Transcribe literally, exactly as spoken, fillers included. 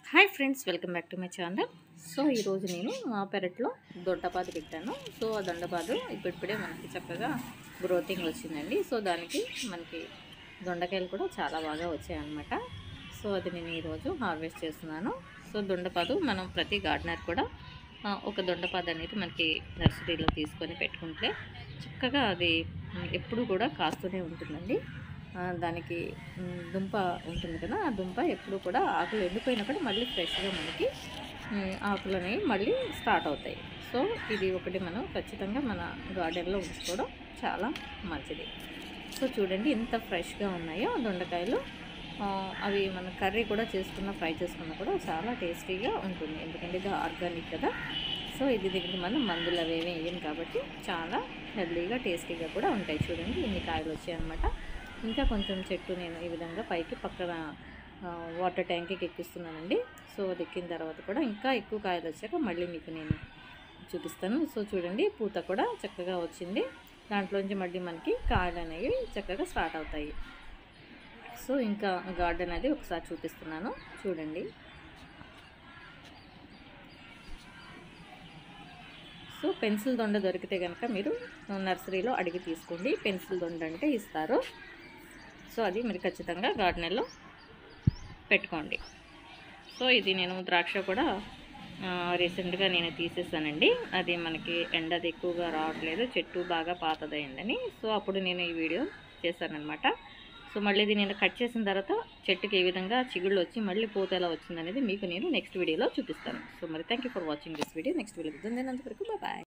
Hi friends, welcome back to my channel. So ఈరోజు నేను మా పెరట్లో దొండపాదు పెట్టాను. సో ఆ దొండపాదు ఇప్పుడిప్పుడే మనకి చక్కగా గ్రోతింగ్ వచ్చిందండి. సో దానికి మనకి దొండకాయలు కూడా చాలా బాగా వచ్చాయన్నమాట. సో అది నేను ఈరోజు హార్వెస్ట్ చేస్తున్నాను. సో దొండపాదు మనం ప్రతి గార్డెనర్ కూడా ఒక దొండపాదు అనేది మనకి నర్సరీలో తీసుకొని పెట్టుకుంటే చక్కగా అది ఎప్పుడు కూడా కాస్తూనే ఉంటుందండి. దానికి దుంప ఉంటుంది కదా, ఆ దుంప ఎప్పుడు కూడా ఆకులు ఎండిపోయినా కూడా మళ్ళీ ఫ్రెష్గా మనకి ఆకులు అనేవి మళ్ళీ స్టార్ట్ అవుతాయి. సో ఇది ఒకటి మనం ఖచ్చితంగా మన గార్డెన్లో ఉంచుకోవడం చాలా మంచిది. సో చూడండి ఎంత ఫ్రెష్గా ఉన్నాయో దొండకాయలు. అవి మనం కర్రీ కూడా చేసుకున్న, ఫ్రై చేసుకున్నా కూడా చాలా టేస్టీగా ఉంటుంది. ఎందుకంటే ఇది ఆర్గానిక్ కదా. సో ఇది దీనికి మనం మందులు అవి ఏమీ వేయం కాబట్టి చాలా హెల్తీగా టేస్టీగా కూడా ఉంటాయి. చూడండి ఇన్ని కాయలు వచ్చాయన్నమాట. ఇంకా కొంచెం చెట్టు నేను ఈ విధంగా పైకి పక్కన వాటర్ ట్యాంక్కి ఎక్కిస్తున్నానండి. సో అది ఎక్కిన తర్వాత కూడా ఇంకా ఎక్కువ కాయలు వచ్చాక మళ్ళీ మీకు నేను చూపిస్తాను. సో చూడండి పూత కూడా చక్కగా వచ్చింది. దాంట్లోంచి మళ్ళీ మనకి కాయలు అనేవి చక్కగా స్టార్ట్ అవుతాయి. సో ఇంకా గార్డెన్ అది ఒకసారి చూపిస్తున్నాను చూడండి. సో పెన్సిల్ దొండ దొరికితే కనుక మీరు నర్సరీలో అడిగి తీసుకోండి. పెన్సిల్ దొండ అంటే ఇస్తారు. సో అది మీరు ఖచ్చితంగా గార్డెన్లో పెట్టుకోండి. సో ఇది నేను ద్రాక్ష కూడా రీసెంట్గా నేను తీసేసానండి. అది మనకి ఎండ అది ఎక్కువగా రావట్లేదు, చెట్టు బాగా పాతదైందని. సో అప్పుడు నేను ఈ వీడియో చేశానన్నమాట. సో మళ్ళీ ఇది నేను కట్ చేసిన తర్వాత చెట్టుకి ఏ విధంగా చిగుళ్ళు వచ్చి మళ్ళీ పూత ఎలా వచ్చిందనేది మీకు నేను నెక్స్ట్ వీడియోలో చూపిస్తాను. సో మరి thank you for watching this video. Next video అంతవరకు బాయ్.